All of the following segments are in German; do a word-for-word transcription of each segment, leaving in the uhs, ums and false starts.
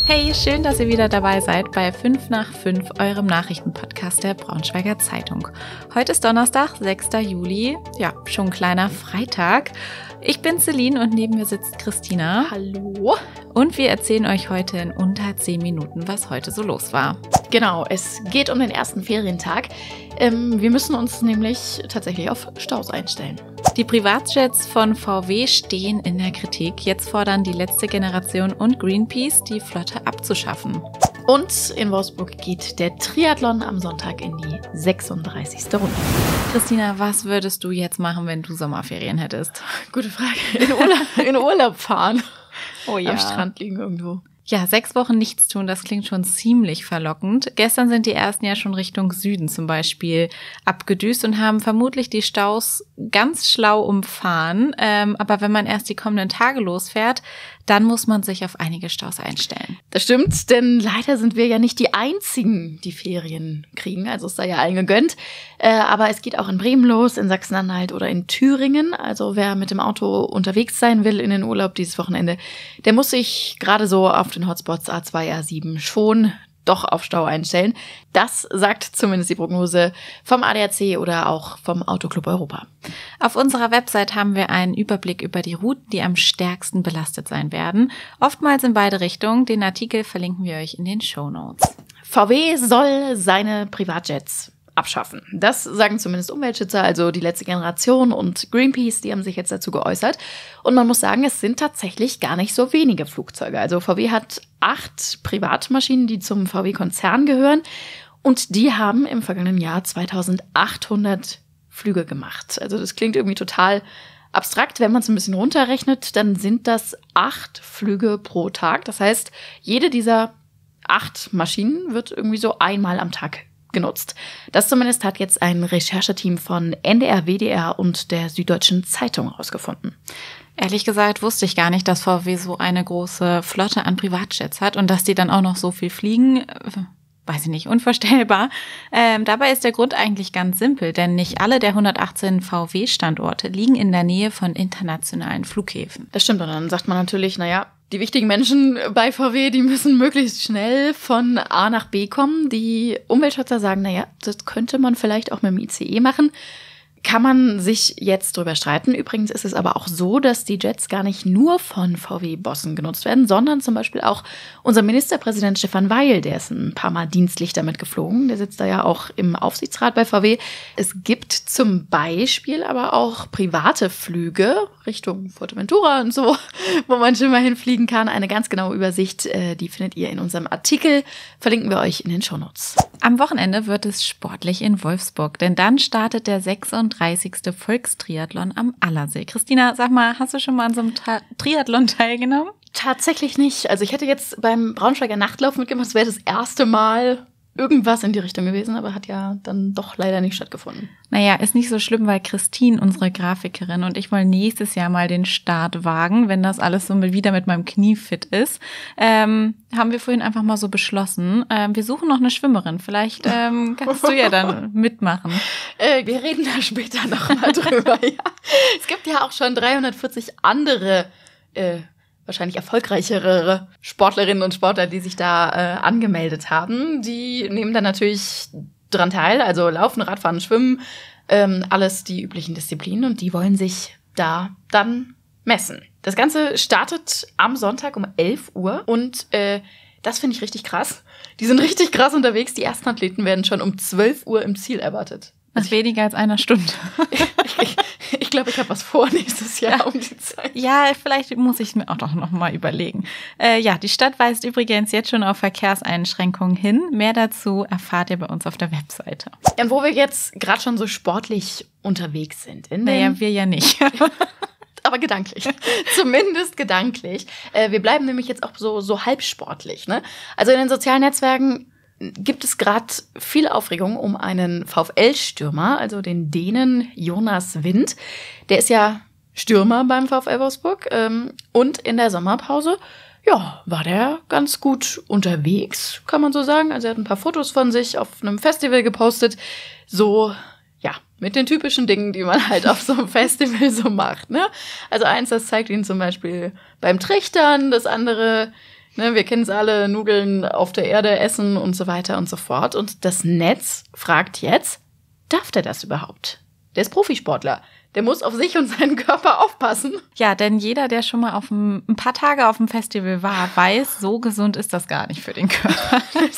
Hey, schön, dass ihr wieder dabei seid bei fünf nach fünf, eurem Nachrichtenpodcast der Braunschweiger Zeitung. Heute ist Donnerstag, sechster Juli, ja, schon ein kleiner Freitag. Ich bin Celine und neben mir sitzt Christina. Hallo. Und wir erzählen euch heute in unter zehn Minuten, was heute so los war. Genau, es geht um den ersten Ferientag. Ähm, wir müssen uns nämlich tatsächlich auf Staus einstellen. Die Privatjets von V W stehen in der Kritik. Jetzt fordern die letzte Generation und Greenpeace, die Flotte abzuschaffen. Und in Wolfsburg geht der Triathlon am Sonntag in die sechsunddreißigste Runde. Christina, was würdest du jetzt machen, wenn du Sommerferien hättest? Gute Frage. In Urlaub, in Urlaub fahren. Oh ja. Am Strand liegen irgendwo. Ja, sechs Wochen nichts tun, das klingt schon ziemlich verlockend. Gestern sind die ersten ja schon Richtung Süden zum Beispiel abgedüst und haben vermutlich die Staus ganz schlau umfahren. Ähm, aber wenn man erst die kommenden Tage losfährt, dann muss man sich auf einige Staus einstellen. Das stimmt, denn leider sind wir ja nicht die Einzigen, die Ferien kriegen. Also es sei ja allen gegönnt. Äh, aber es geht auch in Bremen los, in Sachsen-Anhalt oder in Thüringen. Also wer mit dem Auto unterwegs sein will in den Urlaub dieses Wochenende, der muss sich gerade so auf den Hotspots A zwei, A sieben schon doch auf Stau einstellen. Das sagt zumindest die Prognose vom A D A C oder auch vom Autoclub Europa. Auf unserer Website haben wir einen Überblick über die Routen, die am stärksten belastet sein werden. Oftmals in beide Richtungen. Den Artikel verlinken wir euch in den Shownotes. V W soll seine Privatjets abschaffen. Das sagen zumindest Umweltschützer, also die letzte Generation und Greenpeace, die haben sich jetzt dazu geäußert. Und man muss sagen, es sind tatsächlich gar nicht so wenige Flugzeuge. Also V W hat acht Privatmaschinen, die zum V W-Konzern gehören. Und die haben im vergangenen Jahr zweitausendachthundert Flüge gemacht. Also das klingt irgendwie total abstrakt. Wenn man es ein bisschen runterrechnet, dann sind das acht Flüge pro Tag. Das heißt, jede dieser acht Maschinen wird irgendwie so einmal am Tag genutzt. Das zumindest hat jetzt ein Rechercheteam von N D R, W D R und der Süddeutschen Zeitung herausgefunden. Ehrlich gesagt wusste ich gar nicht, dass V W so eine große Flotte an Privatjets hat und dass die dann auch noch so viel fliegen. Weiß ich nicht, unvorstellbar. Ähm, dabei ist der Grund eigentlich ganz simpel, denn nicht alle der hundertachtzehn V W-Standorte liegen in der Nähe von internationalen Flughäfen. Das stimmt, und dann sagt man natürlich, naja, die wichtigen Menschen bei V W, die müssen möglichst schnell von A nach B kommen. Die Umweltschützer sagen, naja, das könnte man vielleicht auch mit dem I C E machen. Kann man sich jetzt drüber streiten. Übrigens ist es aber auch so, dass die Jets gar nicht nur von V W-Bossen genutzt werden, sondern zum Beispiel auch unser Ministerpräsident Stefan Weil, der ist ein paar Mal dienstlich damit geflogen. Der sitzt da ja auch im Aufsichtsrat bei V W. Es gibt zum Beispiel aber auch private Flüge Richtung Fuerteventura und so, wo man schon mal hinfliegen kann. Eine ganz genaue Übersicht, die findet ihr in unserem Artikel. Verlinken wir euch in den Shownotes. Am Wochenende wird es sportlich in Wolfsburg, denn dann startet der sechsunddreißigste Volkstriathlon am Allersee. Christina, sag mal, hast du schon mal an so einem Ta- Triathlon teilgenommen? Tatsächlich nicht. Also ich hätte jetzt beim Braunschweiger Nachtlauf mitgemacht, das wäre das erste Mal irgendwas in die Richtung gewesen, aber hat ja dann doch leider nicht stattgefunden. Naja, ist nicht so schlimm, weil Christine, unsere Grafikerin, und ich wollen nächstes Jahr mal den Start wagen, wenn das alles so wieder mit meinem Knie fit ist. Ähm, haben wir vorhin einfach mal so beschlossen. Ähm, wir suchen noch eine Schwimmerin. Vielleicht ähm, kannst du ja dann mitmachen. Äh, wir reden da später noch mal drüber. Ja. Es gibt ja auch schon dreihundertvierzig andere äh, wahrscheinlich erfolgreichere Sportlerinnen und Sportler, die sich da äh, angemeldet haben. Die nehmen dann natürlich dran teil, also Laufen, Radfahren, Schwimmen, ähm, alles die üblichen Disziplinen, und die wollen sich da dann messen. Das Ganze startet am Sonntag um elf Uhr und äh, das finde ich richtig krass. Die sind richtig krass unterwegs. Die ersten Athleten werden schon um zwölf Uhr im Ziel erwartet. Nach weniger als einer Stunde. ich ich, ich glaube, ich habe was vor nächstes Jahr ja. um die Zeit. Ja, vielleicht muss ich mir auch doch noch mal überlegen. Äh, ja, die Stadt weist übrigens jetzt schon auf Verkehrseinschränkungen hin. Mehr dazu erfahrt ihr bei uns auf der Webseite. Und wo wir jetzt gerade schon so sportlich unterwegs sind. In naja, wir ja nicht. Aber gedanklich. Zumindest gedanklich. Äh, wir bleiben nämlich jetzt auch so, so halbsportlich. Ne? Also in den sozialen Netzwerken gibt es gerade viel Aufregung um einen VfL-Stürmer, also den Dänen Jonas Wind. Der ist ja Stürmer beim VfL Wolfsburg. Ähm, und in der Sommerpause, ja, war der ganz gut unterwegs, kann man so sagen. Also er hat ein paar Fotos von sich auf einem Festival gepostet. So, ja, mit den typischen Dingen, die man halt auf so einem Festival so macht. Ne? Also eins, das zeigt ihn zum Beispiel beim Trichtern. Das andere Ne, wir kennen es alle, Nudeln auf der Erde essen und so weiter und so fort. Und das Netz fragt jetzt, darf der das überhaupt? Der ist Profisportler. Der muss auf sich und seinen Körper aufpassen. Ja, denn jeder, der schon mal auf ein, ein paar Tage auf dem Festival war, weiß, so gesund ist das gar nicht für den Körper.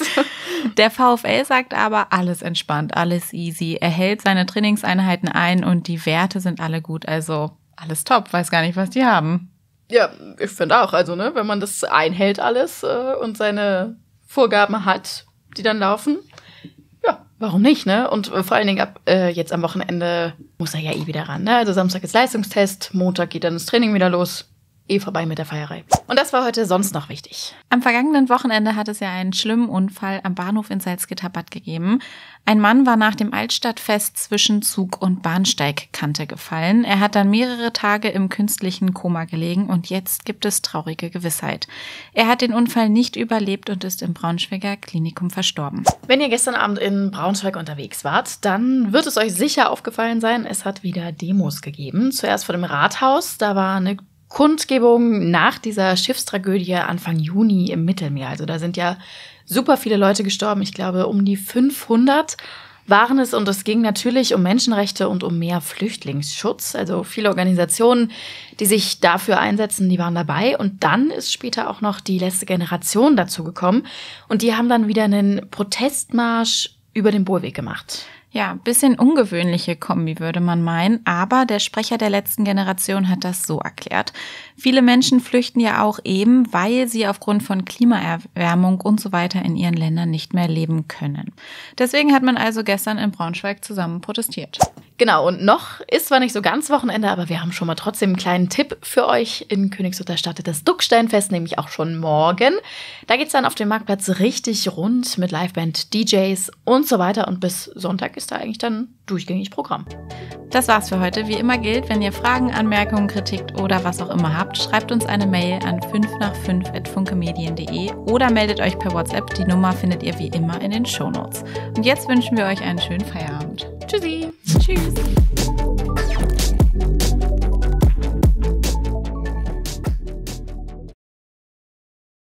Der VfL sagt aber, alles entspannt, alles easy. Er hält seine Trainingseinheiten ein und die Werte sind alle gut. Also alles top, weiß gar nicht, was die haben. Ja, ich finde auch, also ne, wenn man das einhält alles äh, und seine Vorgaben hat, die dann laufen, ja, warum nicht, ne? Und äh, vor allen Dingen ab äh, jetzt am Wochenende muss er ja eh wieder ran, ne? Also Samstag ist Leistungstest, Montag geht dann das Training wieder los. Eh vorbei mit der Feierei. Und das war heute sonst noch wichtig. Am vergangenen Wochenende hat es ja einen schlimmen Unfall am Bahnhof in Salzgitter-Bad gegeben. Ein Mann war nach dem Altstadtfest zwischen Zug- und Bahnsteigkante gefallen. Er hat dann mehrere Tage im künstlichen Koma gelegen und jetzt gibt es traurige Gewissheit. Er hat den Unfall nicht überlebt und ist im Braunschweiger Klinikum verstorben. Wenn ihr gestern Abend in Braunschweig unterwegs wart, dann wird es euch sicher aufgefallen sein, es hat wieder Demos gegeben. Zuerst vor dem Rathaus, da war eine Kundgebung nach dieser Schiffstragödie Anfang Juni im Mittelmeer. Also da sind ja super viele Leute gestorben. Ich glaube, um die fünfhundert waren es. Und es ging natürlich um Menschenrechte und um mehr Flüchtlingsschutz. Also viele Organisationen, die sich dafür einsetzen, die waren dabei. Und dann ist später auch noch die letzte Generation dazu gekommen. Und die haben dann wieder einen Protestmarsch über den Bohlweg gemacht. Ja, bisschen ungewöhnliche Kombi, würde man meinen, aber der Sprecher der letzten Generation hat das so erklärt. Viele Menschen flüchten ja auch eben, weil sie aufgrund von Klimaerwärmung und so weiter in ihren Ländern nicht mehr leben können. Deswegen hat man also gestern in Braunschweig zusammen protestiert. Genau, und noch ist zwar nicht so ganz Wochenende, aber wir haben schon mal trotzdem einen kleinen Tipp für euch. In Königslutter startet das Ducksteinfest, nämlich auch schon morgen. Da geht's dann auf dem Marktplatz richtig rund mit Liveband, D Js und so weiter. Und bis Sonntag ist da eigentlich dann durchgängig Programm. Das war's für heute. Wie immer gilt, wenn ihr Fragen, Anmerkungen, Kritik oder was auch immer habt, schreibt uns eine Mail an fünf nach fünf at funkemedien punkt de oder meldet euch per WhatsApp. Die Nummer findet ihr wie immer in den Shownotes. Und jetzt wünschen wir euch einen schönen Feierabend. Tschüssi. Tschüss.